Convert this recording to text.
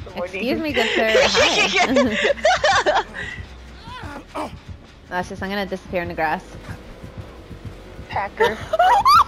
Excuse me, good sir. Hi. That's just, I'm gonna disappear in the grass. Packer.